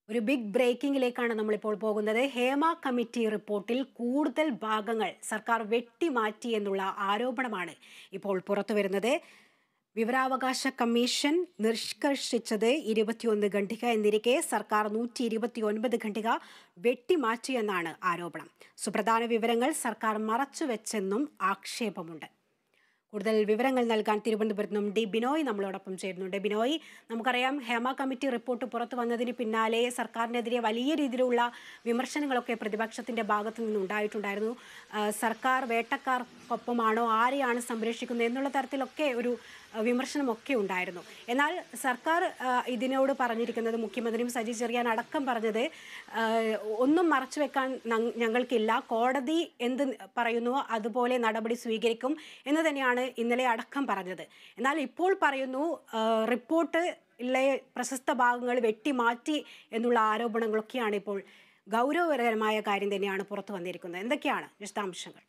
ഒരു ബിഗ് ബ്രേക്കിംഗിലേക്കാണ് നമ്മളിപ്പോൾ പോകുന്നത്. ഹേമ കമ്മിറ്റി റിപ്പോർട്ടിൽ കൂടുതൽ ഭാഗങ്ങൾ സർക്കാർ വെട്ടിമാറ്റി എന്നുള്ള ആരോപണമാണ് ഇപ്പോൾ പുറത്തുവരുന്നത്. വിവരാവകാശ കമ്മീഷൻ നിഷ്കർഷിച്ചത് 21 ഖണ്ഡിക എന്നിരിക്കെ സർക്കാർ 129 ഖണ്ഡിക വെട്ടിമാറ്റിയെന്നാണ് ആരോപണം. സുപ്രധാന വിവരങ്ങൾ സർക്കാർ മറച്ചുവെച്ചെന്നും ആക്ഷേപമുണ്ട്. കൂടുതൽ വിവരങ്ങൾ നൽകാൻ തിരുവനന്തപുരത്ത് നിന്നും ഡി ബിനോയ് നമ്മളോടൊപ്പം ചേരുന്നുണ്ട്. ബിനോയ്, നമുക്കറിയാം ഹേമ കമ്മിറ്റി റിപ്പോർട്ട് പുറത്തു വന്നതിന് പിന്നാലെ സർക്കാരിനെതിരെ വലിയ രീതിയിലുള്ള വിമർശനങ്ങളൊക്കെ പ്രതിപക്ഷത്തിന്റെ ഭാഗത്തു നിന്നുണ്ടായിട്ടുണ്ടായിരുന്നു. സർക്കാർ വേട്ടക്കാർക്കൊപ്പമാണോ, ആരെയാണ് സംരക്ഷിക്കുന്നത് എന്നുള്ള തരത്തിലൊക്കെ ഒരു വിമർശനമൊക്കെ ഉണ്ടായിരുന്നു. എന്നാൽ സർക്കാർ ഇതിനോട് പറഞ്ഞിരിക്കുന്നത്, മുഖ്യമന്ത്രിയും സജി ചെറിയാൻ അടക്കം പറഞ്ഞത്, ഒന്നും മറച്ചുവെക്കാൻ ഞങ്ങൾക്കില്ല, കോടതി എന്ത് പറയുന്നുവോ അതുപോലെ നടപടി സ്വീകരിക്കും എന്ന് തന്നെയാണ് ഇന്നലെ അടക്കം പറഞ്ഞത്. എന്നാൽ ഇപ്പോൾ പറയുന്നു റിപ്പോർട്ടിലെ പ്രശസ്ത ഭാഗങ്ങൾ വെട്ടിമാറ്റി എന്നുള്ള ആരോപണങ്ങളൊക്കെയാണ് ഇപ്പോൾ ഗൗരവകരമായ കാര്യം തന്നെയാണ് പുറത്തു വന്നിരിക്കുന്നത്. എന്തൊക്കെയാണ് വിശദാംശങ്ങൾ?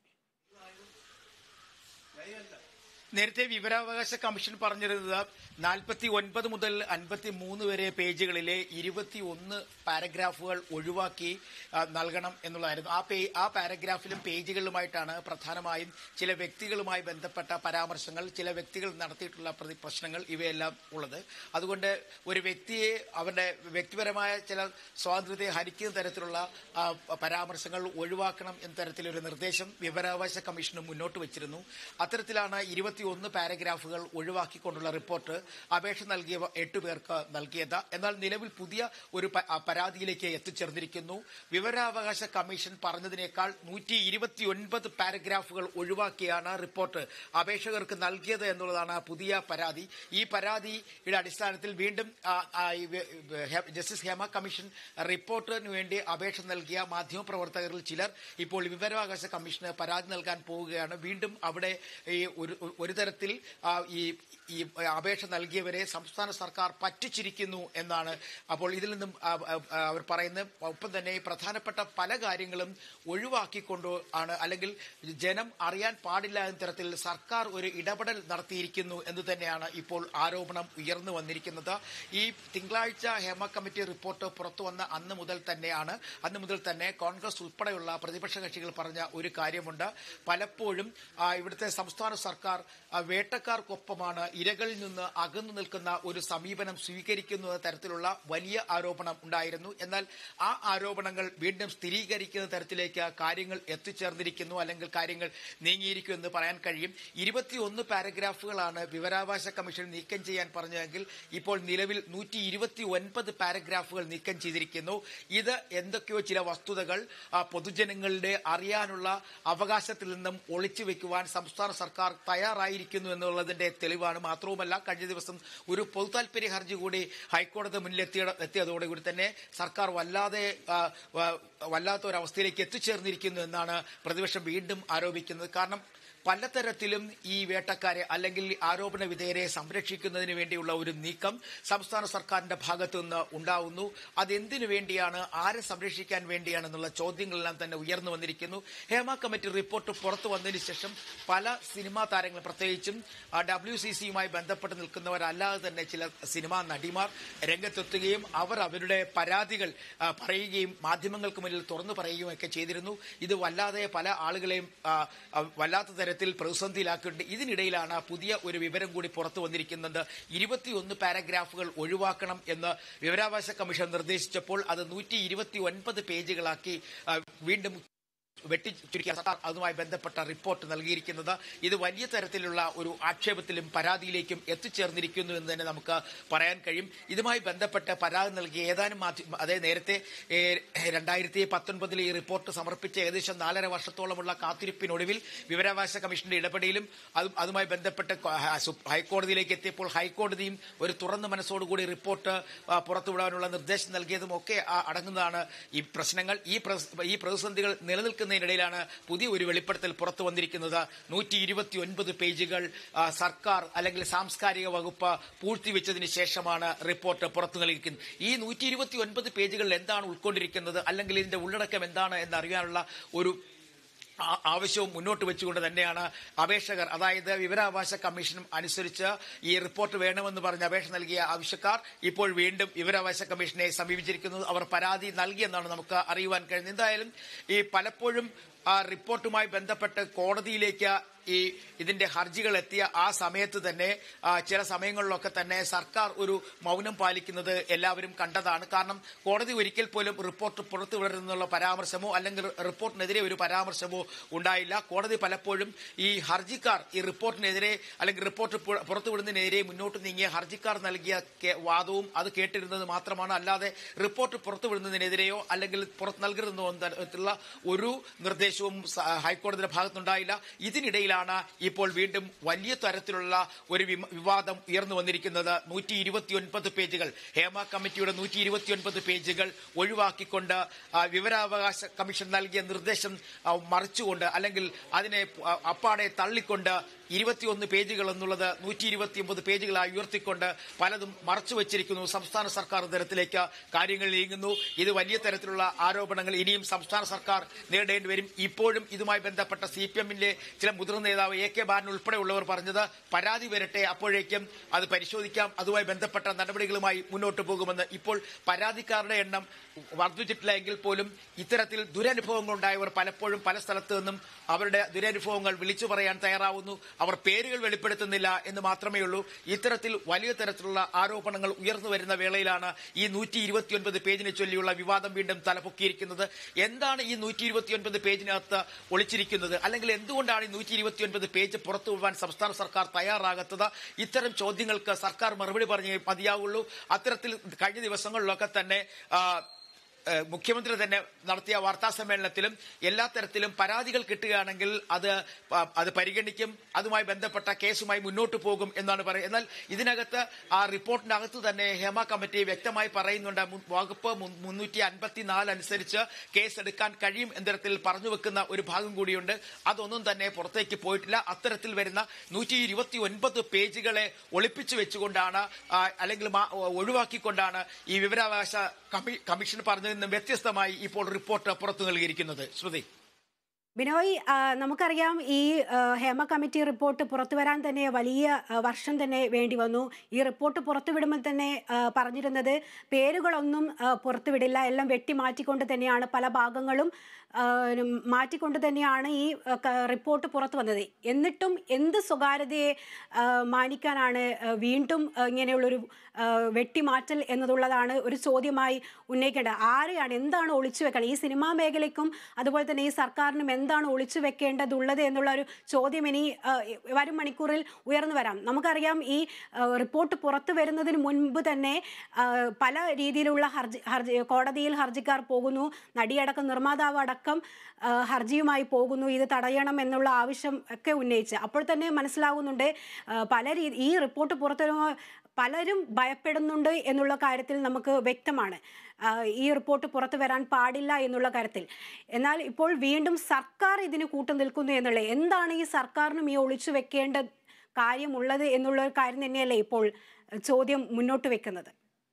നേരത്തെ വിവരാവകാശ കമ്മീഷൻ പറഞ്ഞിരുന്നത് 49 മുതൽ 53 വരെ പേജുകളിലെ 21 പാരഗ്രാഫുകൾ ഒഴിവാക്കി നൽകണം എന്നുള്ളതായിരുന്നു. ആ പാരഗ്രാഫിലും പേജുകളിലുമായിട്ടാണ് പ്രധാനമായും ചില വ്യക്തികളുമായി ബന്ധപ്പെട്ട പരാമർശങ്ങൾ, ചില വ്യക്തികൾ നടത്തിയിട്ടുള്ള പ്രശ്നങ്ങൾ ഇവയെല്ലാം ഉള്ളത്. അതുകൊണ്ട് ഒരു വ്യക്തിയെ അവരുടെ വ്യക്തിപരമായ ചില സ്വാതന്ത്ര്യത്തെ ഹനിക്കുന്ന തരത്തിലുള്ള പരാമർശങ്ങൾ ഒഴിവാക്കണം എന്ന തരത്തിലൊരു നിർദ്ദേശം വിവരാവകാശ കമ്മീഷന് മുന്നോട്ട് വെച്ചിരുന്നു. അത്തരത്തിലാണ് 21 പാരഗ്രാഫുകൾ ഒഴിവാക്കിക്കൊണ്ടുള്ള റിപ്പോർട്ട് അപേക്ഷ നൽകിയ 8 പേർക്ക് നൽകിയത്. എന്നാൽ നിലവിൽ പുതിയ ഒരു പരാതിയിലേക്ക് എത്തിച്ചേർന്നിരിക്കുന്നു. വിവരാവകാശ കമ്മീഷൻ പറഞ്ഞതിനേക്കാൾ 129 പാരഗ്രാഫുകൾ ഒഴിവാക്കിയാണ് റിപ്പോർട്ട് അപേക്ഷകർക്ക് നൽകിയത് എന്നുള്ളതാണ് പുതിയ പരാതി. ഈ പരാതിയുടെ അടിസ്ഥാനത്തിൽ വീണ്ടും ജസ്റ്റിസ് ഹേമ കമ്മീഷൻ റിപ്പോർട്ടിന് വേണ്ടി അപേക്ഷ നൽകിയ മാധ്യമപ്രവർത്തകരിൽ ചിലർ ഇപ്പോൾ വിവരാവകാശ കമ്മീഷന് പരാതി നൽകാൻ പോവുകയാണ്. വീണ്ടും അവിടെ ഒരു തരത്തിൽ ഈ അപേക്ഷ നൽകിയവരെ സംസ്ഥാന സർക്കാർ പറ്റിച്ചിരിക്കുന്നു എന്നാണ് അപ്പോൾ ഇതിൽ നിന്നും അവർ പറയുന്നത്. ഒപ്പം തന്നെ പ്രധാനപ്പെട്ട പല കാര്യങ്ങളും ഒഴിവാക്കിക്കൊണ്ട് ആണ്, അല്ലെങ്കിൽ ജനം അറിയാൻ പാടില്ല എന്ന തരത്തിൽ സർക്കാർ ഒരു ഇടപെടൽ നടത്തിയിരിക്കുന്നു എന്ന് തന്നെയാണ് ഇപ്പോൾ ആരോപണം ഉയർന്നു വന്നിരിക്കുന്നത്. ഈ തിങ്കളാഴ്ച ഹേമ കമ്മിറ്റി റിപ്പോർട്ട് പുറത്തു വന്ന അന്ന് മുതൽ തന്നെ കോൺഗ്രസ് ഉൾപ്പെടെയുള്ള പ്രതിപക്ഷ കക്ഷികൾ പറഞ്ഞ ഒരു കാര്യമുണ്ട്. പലപ്പോഴും ഇവിടുത്തെ സംസ്ഥാന സർക്കാർ വേട്ടക്കാർക്കൊപ്പമാണ്, ഇരകളിൽ നിന്ന് അകന്നു നിൽക്കുന്ന ഒരു സമീപനം സ്വീകരിക്കുന്ന തരത്തിലുള്ള വലിയ ആരോപണം ഉണ്ടായിരുന്നു. എന്നാൽ ആ ആരോപണങ്ങൾ വീണ്ടും സ്ഥിരീകരിക്കുന്ന തരത്തിലേക്ക് കാര്യങ്ങൾ എത്തിച്ചേർന്നിരിക്കുന്നു, അല്ലെങ്കിൽ കാര്യങ്ങൾ നീങ്ങിയിരിക്കും എന്ന് പറയാൻ കഴിയും. 21 പാരഗ്രാഫുകളാണ് വിവരാവകാശ കമ്മീഷൻ നീക്കം ചെയ്യാൻ പറഞ്ഞതെങ്കിൽ ഇപ്പോൾ നിലവിൽ 129 പാരഗ്രാഫുകൾ നീക്കം ചെയ്തിരിക്കുന്നു. ഇത് എന്തൊക്കെയോ ചില വസ്തുതകൾ പൊതുജനങ്ങളുടെ അറിയാനുള്ള അവകാശത്തിൽ നിന്നും ഒളിച്ചു വെക്കുവാൻ സംസ്ഥാന സർക്കാർ തയ്യാറായിരിക്കുന്നു എന്നുള്ളതിന്റെ തെളിവാണ്. മാത്രവുമല്ല, കഴിഞ്ഞ ദിവസം ഒരു പൊതു താൽപര്യ ഹർജി കൂടി ഹൈക്കോടതി മുന്നിൽ എത്തിയതോടുകൂടി തന്നെ സർക്കാർ വല്ലാത്ത ഒരവസ്ഥയിലേക്ക് എത്തിച്ചേർന്നിരിക്കുന്നു എന്നാണ് പ്രതിപക്ഷം വീണ്ടും ആരോപിക്കുന്നത്. കാരണം പലതരത്തിലും ഈ വേട്ടക്കാരെ അല്ലെങ്കിൽ ആരോപണ വിധേയരെ സംരക്ഷിക്കുന്നതിന് വേണ്ടിയുള്ള ഒരു നീക്കം സംസ്ഥാന സർക്കാരിന്റെ ഭാഗത്തു നിന്ന് ഉണ്ടാവുന്നു. അതെന്തിനു വേണ്ടിയാണ്, ആരെ സംരക്ഷിക്കാൻ വേണ്ടിയാണെന്നുള്ള ചോദ്യങ്ങളെല്ലാം തന്നെ ഉയർന്നു വന്നിരിക്കുന്നു. ഹേമ കമ്മിറ്റി റിപ്പോർട്ട് പുറത്തു വന്നതിന് ശേഷം പല സിനിമാ താരങ്ങൾ, പ്രത്യേകിച്ചും WCCയുമായി ബന്ധപ്പെട്ട് നിൽക്കുന്നവരല്ലാതെ തന്നെ ചില സിനിമാ നടിമാർ രംഗത്തെത്തുകയും അവരുടെ പരാതികൾ പറയുകയും മാധ്യമങ്ങൾക്ക് മുന്നിൽ തുറന്നു പറയുകയും ഒക്കെ ചെയ്തിരുന്നു. ഇത് വല്ലാതെ പല ആളുകളെയും വല്ലാത്ത തരത്തിൽ പ്രതിസന്ധിയിലാക്കിയിട്ടുണ്ട്. ഇതിനിടയിലാണ് പുതിയ ഒരു വിവരം കൂടി പുറത്തു വന്നിരിക്കുന്നത്. 21 പാരഗ്രാഫുകൾ ഒഴിവാക്കണം എന്ന് വിവരാവകാശ കമ്മീഷൻ നിർദ്ദേശിച്ചപ്പോൾ അത് 129 പേജുകളാക്കി വീണ്ടും വെട്ടിച്ചുരുക്കിയ സർക്കാർ അതുമായി ബന്ധപ്പെട്ട റിപ്പോർട്ട് നൽകിയിരിക്കുന്നത്. ഇത് വലിയ തരത്തിലുള്ള ഒരു ആക്ഷേപത്തിലും പരാതിയിലേക്കും എത്തിച്ചേർന്നിരിക്കുന്നു എന്ന് തന്നെ നമുക്ക് പറയാൻ കഴിയും. ഇതുമായി ബന്ധപ്പെട്ട് പരാതി നൽകിയ ഏതാനും നേരത്തെ 2019 ഈ റിപ്പോർട്ട് സമർപ്പിച്ച ഏകദേശം 4.5 വർഷത്തോളമുള്ള കാത്തിരിപ്പിനൊടുവിൽ വിവരാവകാശ കമ്മീഷന്റെ ഇടപെടലും അതുമായി ബന്ധപ്പെട്ട് ഹൈക്കോടതിയിലേക്ക് എത്തിയപ്പോൾ ഹൈക്കോടതിയും ഒരു തുറന്ന മനസ്സോടുകൂടി റിപ്പോർട്ട് പുറത്തുവിടാനുള്ള നിർദ്ദേശം നൽകിയതും ഒക്കെ അടങ്ങുന്നതാണ് ഈ പ്രശ്നങ്ങൾ. ഈ പ്രതിസന്ധികൾ നിലനിൽക്കുന്ന ിടയിലാണ് പുതിയ ഒരു വെളിപ്പെടുത്തൽ പുറത്തു വന്നിരിക്കുന്നത്. 129 പേജുകൾ സർക്കാർ അല്ലെങ്കിൽ സാംസ്കാരിക വകുപ്പ് പൂഴ്ത്തിവെച്ചതിന് ശേഷമാണ് റിപ്പോർട്ട് പുറത്തു നൽകിയിരിക്കുന്നത്. ഈ 129 പേജുകളിൽ എന്താണ് ഉൾക്കൊണ്ടിരിക്കുന്നത്, അല്ലെങ്കിൽ ഇതിന്റെ ഉള്ളടക്കം എന്താണ് എന്നറിയാനുള്ള ആവശ്യവും മുന്നോട്ട് വെച്ചുകൊണ്ട് തന്നെയാണ് അപേക്ഷകർ, അതായത് വിവരാവകാശ കമ്മീഷൻ അനുസരിച്ച് ഈ റിപ്പോർട്ട് വേണമെന്ന് പറഞ്ഞ് അപേക്ഷ നൽകിയ ആവശ്യക്കാർ ഇപ്പോൾ വീണ്ടും വിവരാവകാശ കമ്മീഷനെ സമീപിച്ചിരിക്കുന്നത്. അവർ പരാതി നൽകിയെന്നാണ് നമുക്ക് അറിയുവാൻ കഴിയുന്നത്. എന്തായാലും ഈ പലപ്പോഴും റിപ്പോർട്ടുമായി ബന്ധപ്പെട്ട് കോടതിയിലേക്ക് ഇതിന്റെ ഹർജികൾ എത്തിയ ആ സമയത്ത് തന്നെ ചില സമയങ്ങളിലൊക്കെ തന്നെ സർക്കാർ ഒരു മൗനം പാലിക്കുന്നത് എല്ലാവരും കണ്ടതാണ്. കാരണം കോടതി ഒരിക്കൽ പോലും റിപ്പോർട്ട് പുറത്തുവിടരുന്നുള്ള പരാമർശമോ അല്ലെങ്കിൽ റിപ്പോർട്ടിനെതിരെ ഒരു പരാമർശമോ ഉണ്ടായില്ല. കോടതി പലപ്പോഴും ഈ ഹർജിക്കാർ ഈ റിപ്പോർട്ടിനെതിരെ അല്ലെങ്കിൽ റിപ്പോർട്ട് പുറത്തുവിടുന്നതിനെതിരെ മുന്നോട്ട് നീങ്ങിയ ഹർജിക്കാർ നൽകിയ വാദവും അത് കേട്ടിരുന്നത് മാത്രമാണ്. അല്ലാതെ റിപ്പോർട്ട് പുറത്തുവിടുന്നതിനെതിരെയോ അല്ലെങ്കിൽ പുറത്ത് നൽകരുതെന്നോ തരത്തിലുള്ള ഒരു നിർദ്ദേശവും ഹൈക്കോടതിയുടെ ഭാഗത്തുണ്ടായില്ല. ഇതിനിടയിലാണ് ഇപ്പോൾ വീണ്ടും വലിയ തരത്തിലുള്ള ഒരു വിവാദം ഉയർന്നു വന്നിരിക്കുന്നത്. 129 പേജുകൾ, ഹേമ കമ്മിറ്റിയുടെ 129 പേജുകൾ ഒഴിവാക്കിക്കൊണ്ട് വിവരാവകാശ കമ്മീഷൻ നൽകിയ നിർദ്ദേശം മറിച്ചുകൊണ്ട് അല്ലെങ്കിൽ അതിനെ അപ്പാടെ തള്ളിക്കൊണ്ട് 21 പേജുകൾ എന്നുള്ളത് 129 പേജുകളായി ഉയർത്തിക്കൊണ്ട് പലതും മറച്ചുവെച്ചിരിക്കുന്നു. സംസ്ഥാന സർക്കാർ തലത്തിലേക്ക് കാര്യങ്ങൾ നീങ്ങുന്നു. ഇത് വലിയ തരത്തിലുള്ള ആരോപണങ്ങൾ ഇനിയും സംസ്ഥാന സർക്കാർ നേരിടേണ്ടി വരും. ഇപ്പോഴും ഇതുമായി ബന്ധപ്പെട്ട CPM-ന്റെ ചില മുതിർന്ന നേതാവ് AK ബാലൻ ഉൾപ്പെടെയുള്ളവർ പറഞ്ഞത് പരാതി വരട്ടെ, അപ്പോഴേക്കും അത് പരിശോധിക്കാം, അതുമായി ബന്ധപ്പെട്ട നടപടികളുമായി മുന്നോട്ട് പോകുമെന്ന്. ഇപ്പോൾ പരാതിക്കാരുടെ എണ്ണം വർദ്ധിച്ചിട്ടില്ല എങ്കിൽ പോലും ഇത്തരത്തിൽ ദുരനുഭവങ്ങൾ ഉണ്ടായവർ പലപ്പോഴും പല സ്ഥലത്തു നിന്നും അവരുടെ ദുരനുഭവങ്ങൾ വിളിച്ചു പറയാൻ തയ്യാറാവുന്നു. അവർ പേരുകൾ വെളിപ്പെടുത്തുന്നില്ല എന്ന് മാത്രമേ ഉള്ളൂ. ഇത്തരത്തിൽ വലിയ തരത്തിലുള്ള ആരോപണങ്ങൾ ഉയർന്നു വരുന്ന വേളയിലാണ് ഈ 129 പേജിനെ ചൊല്ലിയുള്ള വിവാദം വീണ്ടും തലപൊക്കിയിരിക്കുന്നത്. എന്താണ് ഈ 129 പേജിനകത്ത് ഒളിച്ചിരിക്കുന്നത്, അല്ലെങ്കിൽ എന്തുകൊണ്ടാണ് ഈ 129 പേജ് പുറത്തുവിടാൻ സംസ്ഥാന സർക്കാർ തയ്യാറാകാത്തത്? ഇത്തരം ചോദ്യങ്ങൾക്ക് സർക്കാർ മറുപടി പറഞ്ഞേ മതിയാവുള്ളൂ. അത്തരത്തിൽ കഴിഞ്ഞ ദിവസങ്ങളിലൊക്കെ തന്നെ മുഖ്യമന്ത്രി തന്നെ നടത്തിയ വാർത്താ സമ്മേളനത്തിലും എല്ലാ തരത്തിലും പരാതികൾ കിട്ടുകയാണെങ്കിൽ അത് പരിഗണിക്കും, അതുമായി ബന്ധപ്പെട്ട കേസുമായി മുന്നോട്ട് പോകും എന്നാണ് പറയുന്നത്. എന്നാൽ ഇതിനകത്ത് ആ റിപ്പോർട്ടിനകത്ത് തന്നെ ഹേമ കമ്മിറ്റി വ്യക്തമായി പറയുന്നുണ്ട്, വകുപ്പ് 354 അനുസരിച്ച് കേസെടുക്കാൻ കഴിയും എന്ന തരത്തിൽ പറഞ്ഞു വെക്കുന്ന ഒരു ഭാഗം കൂടിയുണ്ട്. അതൊന്നും തന്നെ പുറത്തേക്ക് പോയിട്ടില്ല. അത്തരത്തിൽ വരുന്ന 129 പേജുകളെ ഒളിപ്പിച്ചു വെച്ചുകൊണ്ടാണ് അല്ലെങ്കിൽ ഒഴിവാക്കിക്കൊണ്ടാണ് ഈ വിവരാവകാശ കമ്മീഷൻ പറഞ്ഞതിൽ നിന്നും വ്യത്യസ്തമായി ഇപ്പോൾ റിപ്പോർട്ട് പുറത്തു നൽകിയിരിക്കുന്നത്. ശ്രുതി. ബിനോയ്, നമുക്കറിയാം ഈ ഹേമ കമ്മിറ്റി റിപ്പോർട്ട് പുറത്തു വരാൻ തന്നെ വലിയ വർഷം തന്നെ വേണ്ടി വന്നു. ഈ റിപ്പോർട്ട് പുറത്തുവിടുമ്പോൾ തന്നെ പറഞ്ഞിരുന്നത് പേരുകളൊന്നും പുറത്തുവിടില്ല, എല്ലാം വെട്ടിമാറ്റിക്കൊണ്ട് തന്നെയാണ്, പല ഭാഗങ്ങളും മാറ്റിക്കൊണ്ട് തന്നെയാണ് ഈ റിപ്പോർട്ട് പുറത്തു വന്നത്. എന്നിട്ടും എന്ത് സ്വകാര്യതയെ മാനിക്കാനാണ് വീണ്ടും ഇങ്ങനെയുള്ളൊരു വെട്ടിമാറ്റൽ എന്നതുള്ളതാണ് ഒരു ചോദ്യമായി ഉന്നയിക്കേണ്ടത്. ആരെയാണ്, എന്താണ് ഒളിച്ചു വെക്കണം? ഈ സിനിമാ മേഖലയ്ക്കും അതുപോലെ തന്നെ ഈ സർക്കാരിനും എന്താണ് ഒളിച്ചു വെക്കേണ്ടതുള്ളത് എന്നുള്ള ഒരു ചോദ്യം ഇനി വരും മണിക്കൂറിൽ ഉയർന്നു വരാം. നമുക്കറിയാം ഈ റിപ്പോർട്ട് പുറത്തു വരുന്നതിന് മുൻപ് തന്നെ പല രീതിയിലുള്ള കോടതിയിൽ ഹർജിക്കാർ പോകുന്നു, നടിയടക്കം നിർമ്മാതാവ് അടക്കം ഹർജിയുമായി പോകുന്നു, ഇത് തടയണം എന്നുള്ള ആവശ്യം ഒക്കെ ഉന്നയിച്ച്. അപ്പോൾ തന്നെ മനസ്സിലാകുന്നുണ്ട് ഈ റിപ്പോർട്ട് പുറത്തു വരുമ്പോൾ പലരും ഭയപ്പെടുന്നുണ്ട് എന്നുള്ള കാര്യത്തിൽ നമുക്ക് വ്യക്തമാണ്. ഈ റിപ്പോർട്ട് പുറത്തു വരാൻ പാടില്ല എന്നുള്ള കാര്യത്തിൽ. എന്നാൽ ഇപ്പോൾ വീണ്ടും സർക്കാർ ഇതിന് കൂട്ടുനിൽക്കുന്നു എന്നുള്ളത്, എന്താണ് ഈ സർക്കാരിനും ഈ ഒളിച്ചു വെക്കേണ്ട കാര്യമുള്ളത് എന്നുള്ള ഒരു കാര്യം തന്നെയല്ലേ ഇപ്പോൾ ചോദ്യം മുന്നോട്ട് വെക്കുന്നത്?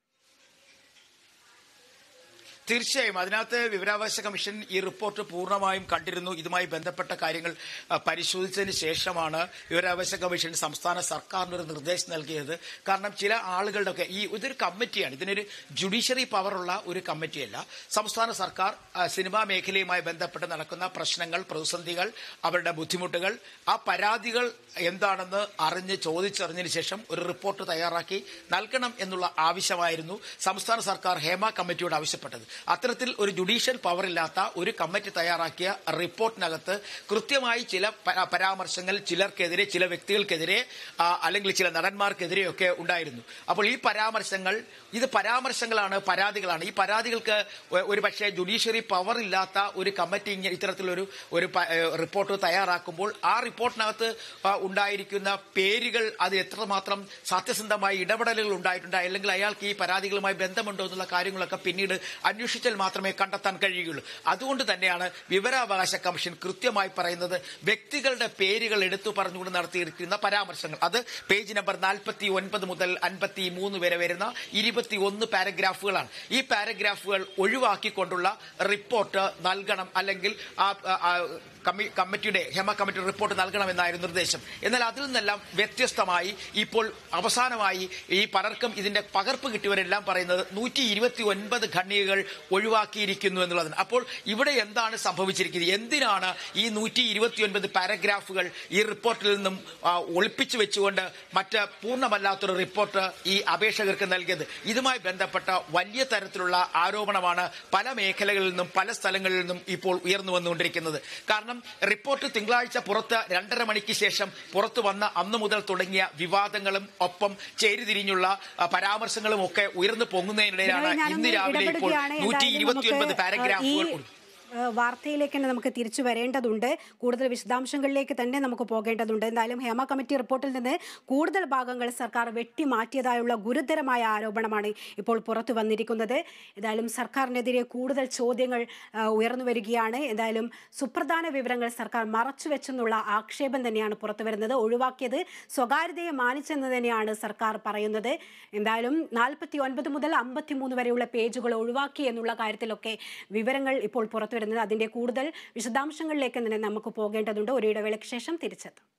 തീർച്ചയായും അതിനകത്ത് വിവരാവകാശ കമ്മീഷൻ ഈ റിപ്പോർട്ട് പൂർണ്ണമായും കണ്ടിരുന്നു. ഇതുമായി ബന്ധപ്പെട്ട കാര്യങ്ങൾ പരിശോധിച്ചതിന് ശേഷമാണ് വിവരാവകാശ കമ്മീഷൻ സംസ്ഥാന സർക്കാരിന് ഒരു നിർദ്ദേശം നൽകിയത്. കാരണം ചില ആളുകളുടെ ഇതൊരു കമ്മിറ്റിയാണ്, ഇതിനൊരു ജുഡീഷ്യറി പവറുള്ള ഒരു കമ്മിറ്റിയല്ല. സംസ്ഥാന സർക്കാർ സിനിമാ മേഖലയുമായി ബന്ധപ്പെട്ട് നടക്കുന്ന പ്രശ്നങ്ങൾ, പ്രതിസന്ധികൾ, അവരുടെ ബുദ്ധിമുട്ടുകൾ, ആ പരാതികൾ എന്താണെന്ന് ചോദിച്ചറിഞ്ഞതിന് ശേഷം ഒരു റിപ്പോർട്ട് തയ്യാറാക്കി നൽകണം എന്നുള്ള ആവശ്യമായിരുന്നു സംസ്ഥാന സർക്കാർ ഹേമ കമ്മിറ്റിയോട് ആവശ്യപ്പെട്ടത്. അത്തരത്തിൽ ഒരു ജുഡീഷ്യൽ പവറില്ലാത്ത ഒരു കമ്മിറ്റി തയ്യാറാക്കിയ റിപ്പോർട്ടിനകത്ത് കൃത്യമായി ചില പരാമർശങ്ങൾ ചിലർക്കെതിരെ, ചില വ്യക്തികൾക്കെതിരെ അല്ലെങ്കിൽ ചില നടന്മാർക്കെതിരെയൊക്കെ ഉണ്ടായിരുന്നു. അപ്പോൾ ഈ പരാമർശങ്ങൾ പരാമർശങ്ങളാണ്, പരാതികളാണ്. ഈ പരാതികൾക്ക് ഒരു പക്ഷേ ജുഡീഷ്യറി പവർ ഇല്ലാത്ത ഒരു കമ്മിറ്റി ഇത്തരത്തിലൊരു റിപ്പോർട്ട് തയ്യാറാക്കുമ്പോൾ ആ റിപ്പോർട്ടിനകത്ത് ഉണ്ടായിരിക്കുന്ന പേരുകൾ അത് എത്രമാത്രം സത്യസന്ധമായി ഇടപെടലുകൾ ഉണ്ടായിട്ടുണ്ട്, അല്ലെങ്കിൽ അയാൾക്ക് ഈ പരാതികളുമായി ബന്ധമുണ്ടോ എന്നുള്ള കാര്യങ്ങളൊക്കെ പിന്നീട് അന്വേഷിച്ചാൽ മാത്രമേ കണ്ടെത്താൻ കഴിയുകയുള്ളൂ. അതുകൊണ്ട് തന്നെയാണ് വിവരാവകാശ കമ്മീഷൻ കൃത്യമായി പറയുന്നത് വ്യക്തികളുടെ പേരുകൾ എടുത്തു പറഞ്ഞുകൊണ്ട് നടത്തിയിരിക്കുന്ന പരാമർശങ്ങൾ അത് പേജ് നമ്പർ 49 മുതൽ 53 വരെ വരുന്ന 21 പാരഗ്രാഫുകളാണ്. ഈ പാരഗ്രാഫുകൾ ഒഴിവാക്കിക്കൊണ്ടുള്ള റിപ്പോർട്ട് നൽകണം, അല്ലെങ്കിൽ കമ്മിറ്റിയുടെ ഹേമ കമ്മിറ്റി റിപ്പോർട്ട് നൽകണമെന്നായിരുന്നു നിർദ്ദേശം. എന്നാൽ അതിൽ നിന്നെല്ലാം വ്യത്യസ്തമായി ഇപ്പോൾ അവസാനമായി ഈ പലർക്കും ഇതിന്റെ പകർപ്പ് കിട്ടിയവരെല്ലാം പറയുന്നത് 129 ഖണ്ഡികകൾ ഒഴിവാക്കിയിരിക്കുന്നു എന്നുള്ളതാണ്. അപ്പോൾ ഇവിടെ എന്താണ് സംഭവിച്ചിരിക്കുന്നത്? എന്തിനാണ് ഈ 129 പാരഗ്രാഫുകൾ ഈ റിപ്പോർട്ടിൽ നിന്നും ഒളിപ്പിച്ചു വെച്ചുകൊണ്ട് മറ്റ് പൂർണ്ണമല്ലാത്തൊരു റിപ്പോർട്ട് ഈ അപേക്ഷകർക്ക് നൽകിയത്? ഇതുമായി ബന്ധപ്പെട്ട വലിയ തരത്തിലുള്ള ആരോപണമാണ് പല മേഖലകളിൽ നിന്നും പല സ്ഥലങ്ങളിൽ നിന്നും ഇപ്പോൾ ഉയർന്നു വന്നുകൊണ്ടിരിക്കുന്നത്. കാരണം റിപ്പോർട്ട് തിങ്കളാഴ്ച പുറത്ത് 2:30 മണിക്ക് ശേഷം പുറത്തു വന്ന അന്നു മുതൽ തുടങ്ങിയ വിവാദങ്ങളും ഒപ്പം ചേരിതിരിഞ്ഞുള്ള പരാമർശങ്ങളും ഒക്കെ ഉയർന്നു പൊങ്ങുന്നതിനിടെയാണ് ഇന്ന് രാവിലെ ഇപ്പോൾ 129 പാരഗ്രാഫുകൾ. വാർത്തയിലേക്ക് തന്നെ നമുക്ക് തിരിച്ചു വരേണ്ടതുണ്ട്. കൂടുതൽ വിശദാംശങ്ങളിലേക്ക് തന്നെ നമുക്ക് പോകേണ്ടതുണ്ട്. എന്തായാലും ഹേമ കമ്മിറ്റി റിപ്പോർട്ടിൽ നിന്ന് കൂടുതൽ ഭാഗങ്ങൾ സർക്കാർ വെട്ടിമാറ്റിയതായുള്ള ഗുരുതരമായ ആരോപണമാണ് ഇപ്പോൾ പുറത്തു വന്നിരിക്കുന്നത്. എന്തായാലും സർക്കാരിനെതിരെ കൂടുതൽ ചോദ്യങ്ങൾ ഉയർന്നു വരികയാണ്. എന്തായാലും സുപ്രധാന വിവരങ്ങൾ സർക്കാർ മറച്ചുവെച്ചെന്നുള്ള ആക്ഷേപം തന്നെയാണ് പുറത്തു വരുന്നത്. ഒഴിവാക്കിയത് സ്വകാര്യതയെ മാനിച്ചെന്ന് തന്നെയാണ് സർക്കാർ പറയുന്നത്. എന്തായാലും 49 മുതൽ 53 വരെയുള്ള പേജുകൾ ഒഴിവാക്കി എന്നുള്ള കാര്യത്തിലൊക്കെ വിവരങ്ങൾ ഇപ്പോൾ പുറത്തു വരുന്നത്. അതിന്റെ കൂടുതൽ വിശദാംശങ്ങളിലേക്ക് തന്നെ നമുക്ക് പോകേണ്ടതുണ്ട്. ഒരു ഇടവേളയ്ക്ക് ശേഷം തിരിച്ചെത്താം.